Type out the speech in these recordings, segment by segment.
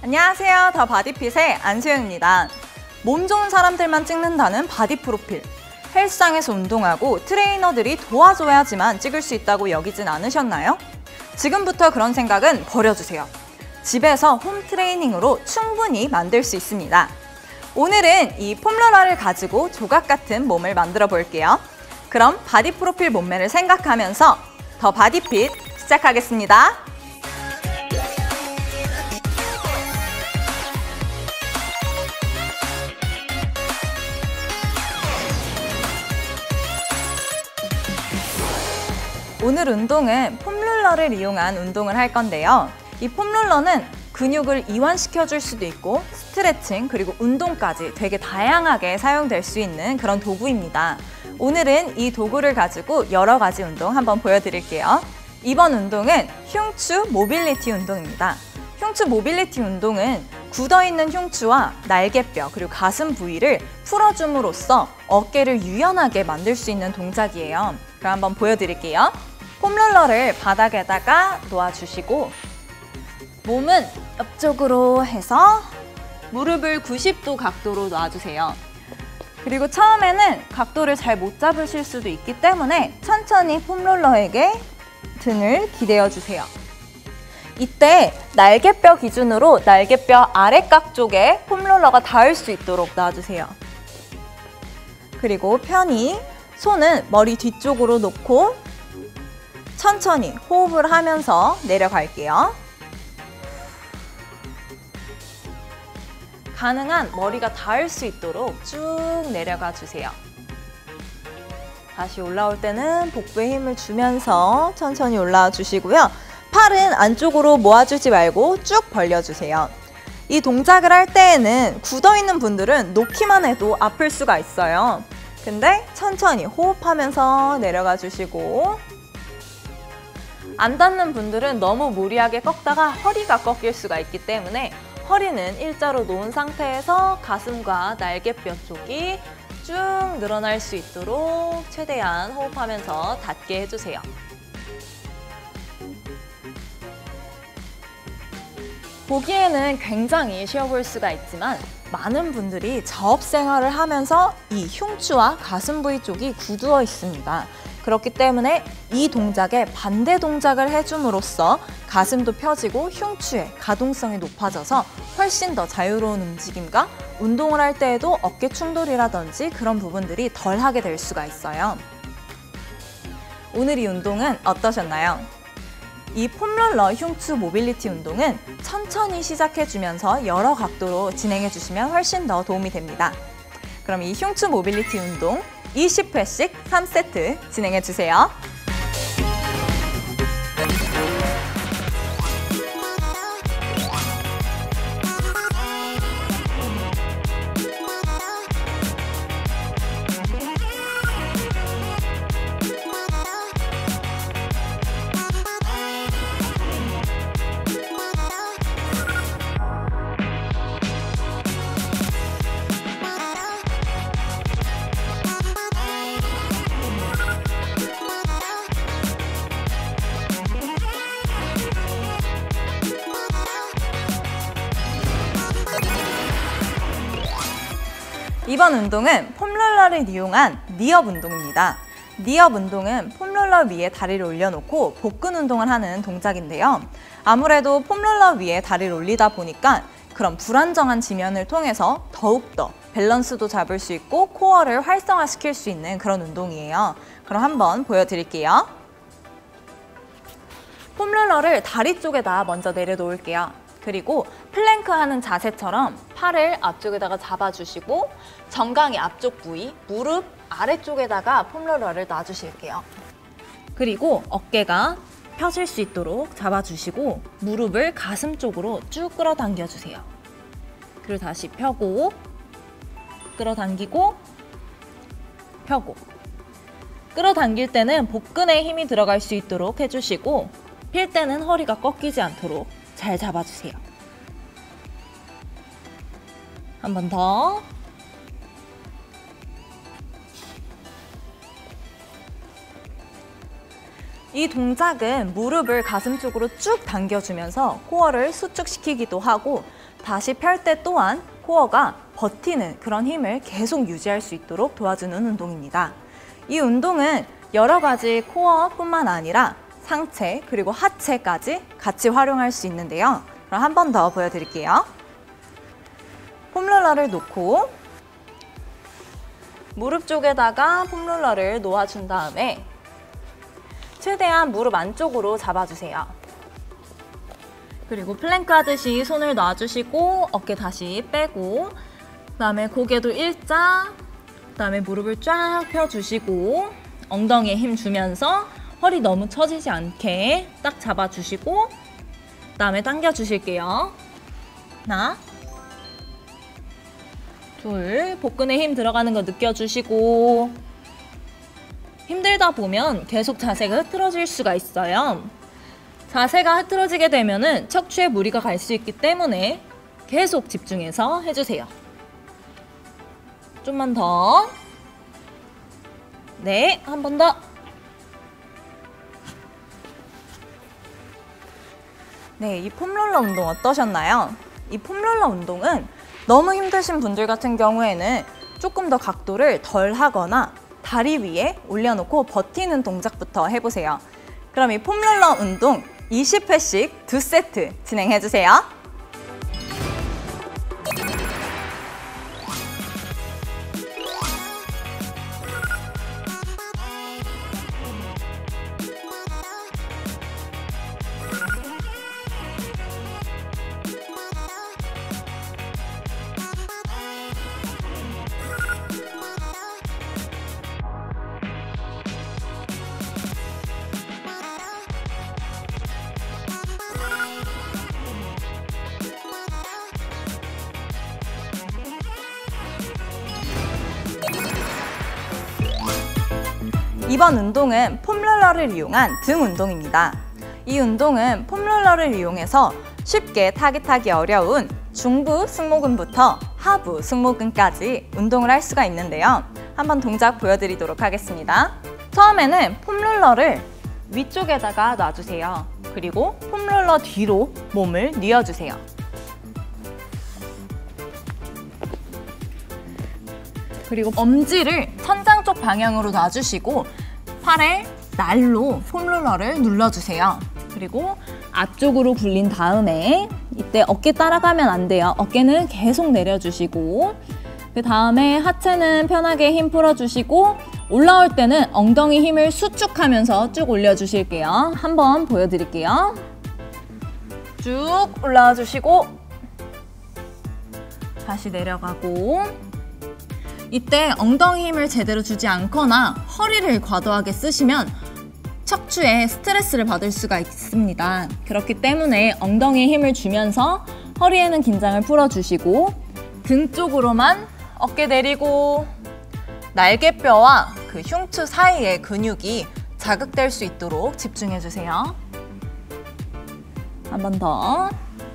안녕하세요. 더 바디핏의 안소영입니다. 몸 좋은 사람들만 찍는다는 바디 프로필. 헬스장에서 운동하고 트레이너들이 도와줘야지만 찍을 수 있다고 여기진 않으셨나요? 지금부터 그런 생각은 버려주세요. 집에서 홈 트레이닝으로 충분히 만들 수 있습니다. 오늘은 이 폼롤러를 가지고 조각 같은 몸을 만들어 볼게요. 그럼 바디 프로필 몸매를 생각하면서 더 바디핏 시작하겠습니다. 오늘 운동은 폼롤러를 이용한 운동을 할 건데요. 이 폼롤러는 근육을 이완시켜줄 수도 있고 스트레칭 그리고 운동까지 되게 다양하게 사용될 수 있는 그런 도구입니다. 오늘은 이 도구를 가지고 여러 가지 운동 한번 보여드릴게요. 이번 운동은 흉추 모빌리티 운동입니다. 흉추 모빌리티 운동은 굳어있는 흉추와 날개뼈 그리고 가슴 부위를 풀어줌으로써 어깨를 유연하게 만들 수 있는 동작이에요. 그럼 한번 보여드릴게요. 폼롤러를 바닥에다가 놓아주시고 몸은 옆쪽으로 해서 무릎을 90도 각도로 놔주세요. 그리고 처음에는 각도를 잘 못 잡으실 수도 있기 때문에 천천히 폼롤러에게 등을 기대어 주세요. 이때 날개뼈 기준으로 날개뼈 아랫각 쪽에 폼롤러가 닿을 수 있도록 놔주세요. 그리고 편히 손은 머리 뒤쪽으로 놓고 천천히 호흡을 하면서 내려갈게요. 가능한 머리가 닿을 수 있도록 쭉 내려가 주세요. 다시 올라올 때는 복부에 힘을 주면서 천천히 올라와 주시고요. 팔은 안쪽으로 모아주지 말고 쭉 벌려주세요. 이 동작을 할 때에는 굳어있는 분들은 놓기만 해도 아플 수가 있어요. 근데 천천히 호흡하면서 내려가 주시고 안 닿는 분들은 너무 무리하게 꺾다가 허리가 꺾일 수가 있기 때문에 허리는 일자로 놓은 상태에서 가슴과 날개뼈 쪽이 쭉 늘어날 수 있도록 최대한 호흡하면서 닿게 해주세요. 보기에는 굉장히 쉬워 보일 수가 있지만 많은 분들이 자업 생활을 하면서 이 흉추와 가슴 부위 쪽이 굳어 있습니다. 그렇기 때문에 이 동작에 반대 동작을 해줌으로써 가슴도 펴지고 흉추의 가동성이 높아져서 훨씬 더 자유로운 움직임과 운동을 할 때에도 어깨 충돌이라든지 그런 부분들이 덜 하게 될 수가 있어요. 오늘 이 운동은 어떠셨나요? 이 폼롤러 흉추 모빌리티 운동은 천천히 시작해주면서 여러 각도로 진행해주시면 훨씬 더 도움이 됩니다. 그럼 이 흉추 모빌리티 운동 20회씩 3세트 진행해주세요. 이번 운동은 폼롤러를 이용한 니업 운동입니다. 니업 운동은 폼롤러 위에 다리를 올려놓고 복근 운동을 하는 동작인데요. 아무래도 폼롤러 위에 다리를 올리다 보니까 그런 불안정한 지면을 통해서 더욱더 밸런스도 잡을 수 있고 코어를 활성화시킬 수 있는 그런 운동이에요. 그럼 한번 보여드릴게요. 폼롤러를 다리 쪽에다 먼저 내려놓을게요. 그리고 플랭크 하는 자세처럼 팔을 앞쪽에다가 잡아주시고 정강이 앞쪽 부위, 무릎 아래쪽에다가 폼롤러를 놔주실게요. 그리고 어깨가 펴질 수 있도록 잡아주시고 무릎을 가슴 쪽으로 쭉 끌어당겨주세요. 그리고 다시 펴고 끌어당기고 펴고 끌어당길 때는 복근에 힘이 들어갈 수 있도록 해주시고 필 때는 허리가 꺾이지 않도록 잘 잡아주세요. 한 번 더. 이 동작은 무릎을 가슴 쪽으로 쭉 당겨주면서 코어를 수축시키기도 하고 다시 펼 때 또한 코어가 버티는 그런 힘을 계속 유지할 수 있도록 도와주는 운동입니다. 이 운동은 여러 가지 코어뿐만 아니라 상체 그리고 하체까지 같이 활용할 수 있는데요. 그럼 한 번 더 보여드릴게요. 폼롤러를 놓고 무릎 쪽에다가 폼롤러를 놓아준 다음에 최대한 무릎 안쪽으로 잡아주세요. 그리고 플랭크 하듯이 손을 놔주시고 어깨 다시 빼고 그다음에 고개도 일자, 그다음에 무릎을 쫙 펴주시고 엉덩이에 힘 주면서 허리 너무 처지지 않게 딱 잡아주시고 그다음에 당겨주실게요. 하나, 둘, 복근에 힘 들어가는 거 느껴주시고 힘들다 보면 계속 자세가 흐트러질 수가 있어요. 자세가 흐트러지게 되면은 척추에 무리가 갈 수 있기 때문에 계속 집중해서 해주세요. 좀만 더. 네, 한 번 더. 네, 이 폼롤러 운동 어떠셨나요? 이 폼롤러 운동은 너무 힘드신 분들 같은 경우에는 조금 더 각도를 덜 하거나 다리 위에 올려놓고 버티는 동작부터 해보세요. 그럼 이 폼롤러 운동 20회씩 2세트 진행해주세요. 이번 운동은 폼롤러를 이용한 등 운동입니다. 이 운동은 폼롤러를 이용해서 쉽게 타깃하기 어려운 중부 승모근부터 하부 승모근까지 운동을 할 수가 있는데요. 한번 동작 보여드리도록 하겠습니다. 처음에는 폼롤러를 위쪽에다가 놔주세요. 그리고 폼롤러 뒤로 몸을 뉘어주세요. 그리고 엄지를 천장 쪽 방향으로 놔주시고 팔에 날로 폼롤러를 눌러주세요. 그리고 앞쪽으로 굴린 다음에 이때 어깨 따라가면 안 돼요. 어깨는 계속 내려주시고 그 다음에 하체는 편하게 힘 풀어주시고 올라올 때는 엉덩이 힘을 수축하면서 쭉 올려주실게요. 한번 보여드릴게요. 쭉 올라와 주시고 다시 내려가고 이때 엉덩이 힘을 제대로 주지 않거나 허리를 과도하게 쓰시면 척추에 스트레스를 받을 수가 있습니다. 그렇기 때문에 엉덩이에 힘을 주면서 허리에는 긴장을 풀어주시고 등 쪽으로만 어깨 내리고 날개뼈와 그 흉추 사이의 근육이 자극될 수 있도록 집중해주세요. 한 번 더.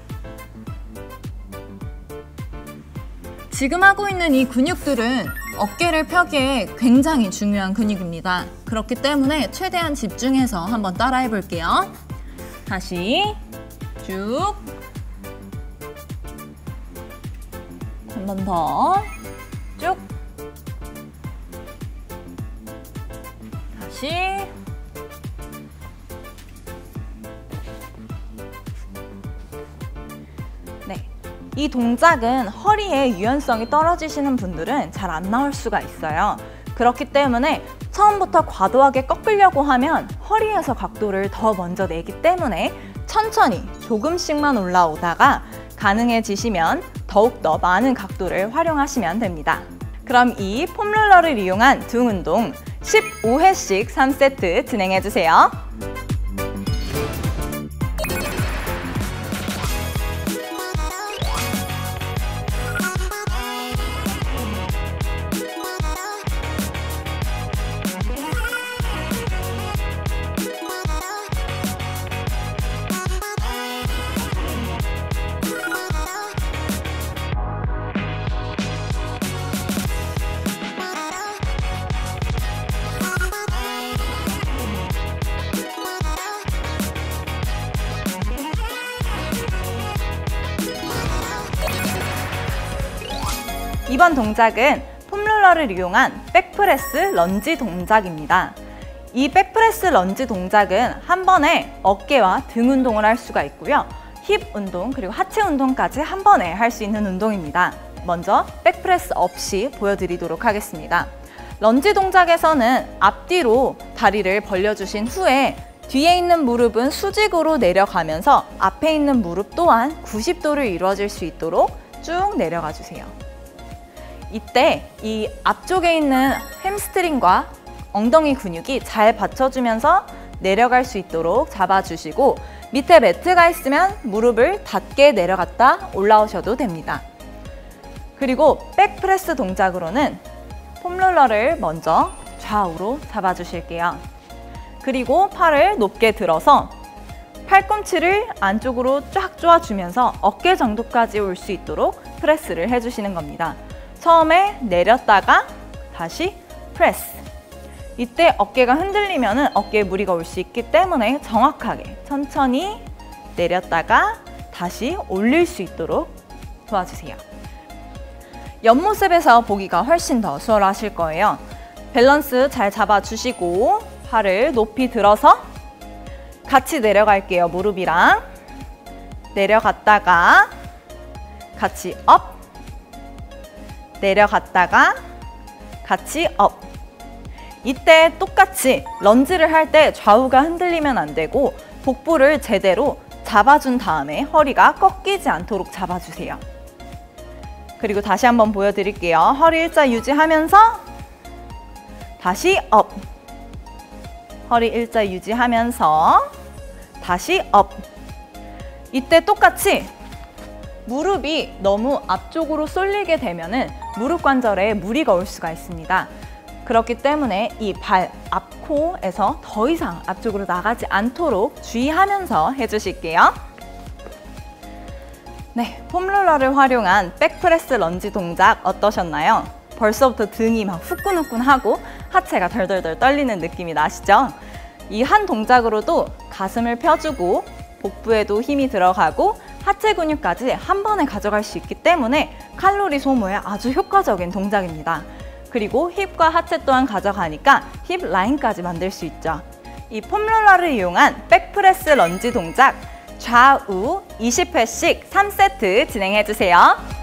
지금 하고 있는 이 근육들은 어깨를 펴기에 굉장히 중요한 근육입니다. 그렇기 때문에 최대한 집중해서 한번 따라해 볼게요. 다시 쭉. 한 번 더. 쭉. 다시. 네. 이 동작은 허리의 유연성이 떨어지시는 분들은 잘 안 나올 수가 있어요. 그렇기 때문에 처음부터 과도하게 꺾으려고 하면 허리에서 각도를 더 먼저 내기 때문에 천천히 조금씩만 올라오다가 가능해지시면 더욱더 많은 각도를 활용하시면 됩니다. 그럼 이 폼롤러를 이용한 등 운동 15회씩 3세트 진행해주세요. 이번 동작은 폼롤러를 이용한 백프레스 런지 동작입니다. 이 백프레스 런지 동작은 한 번에 어깨와 등 운동을 할 수가 있고요. 힙 운동 그리고 하체 운동까지 한 번에 할 수 있는 운동입니다. 먼저 백프레스 없이 보여드리도록 하겠습니다. 런지 동작에서는 앞뒤로 다리를 벌려주신 후에 뒤에 있는 무릎은 수직으로 내려가면서 앞에 있는 무릎 또한 90도를 이루어질 수 있도록 쭉 내려가 주세요. 이때 이 앞쪽에 있는 햄스트링과 엉덩이 근육이 잘 받쳐주면서 내려갈 수 있도록 잡아주시고 밑에 매트가 있으면 무릎을 닿게 내려갔다 올라오셔도 됩니다. 그리고 백프레스 동작으로는 폼롤러를 먼저 좌우로 잡아주실게요. 그리고 팔을 높게 들어서 팔꿈치를 안쪽으로 쫙 조아주면서 어깨 정도까지 올 수 있도록 프레스를 해주시는 겁니다. 처음에 내렸다가 다시 프레스. 이때 어깨가 흔들리면 어깨에 무리가 올 수 있기 때문에 정확하게 천천히 내렸다가 다시 올릴 수 있도록 도와주세요. 옆모습에서 보기가 훨씬 더 수월하실 거예요. 밸런스 잘 잡아주시고 팔을 높이 들어서 같이 내려갈게요. 무릎이랑 내려갔다가 같이 업, 내려갔다가 같이 업. 이때 똑같이 런지를 할 때 좌우가 흔들리면 안 되고 복부를 제대로 잡아준 다음에 허리가 꺾이지 않도록 잡아주세요. 그리고 다시 한번 보여드릴게요. 허리 일자 유지하면서 다시 업. 허리 일자 유지하면서 다시 업. 이때 똑같이 무릎이 너무 앞쪽으로 쏠리게 되면은 무릎 관절에 무리가 올 수가 있습니다. 그렇기 때문에 이 발 앞코에서 더 이상 앞쪽으로 나가지 않도록 주의하면서 해주실게요. 네, 폼롤러를 활용한 백프레스 런지 동작 어떠셨나요? 벌써부터 등이 막 후끈후끈하고 하체가 덜덜덜 떨리는 느낌이 나시죠? 이 한 동작으로도 가슴을 펴주고 복부에도 힘이 들어가고 하체 근육까지 한 번에 가져갈 수 있기 때문에 칼로리 소모에 아주 효과적인 동작입니다. 그리고 힙과 하체 또한 가져가니까 힙 라인까지 만들 수 있죠. 이 폼롤러를 이용한 백프레스 런지 동작 좌우 20회씩 3세트 진행해주세요.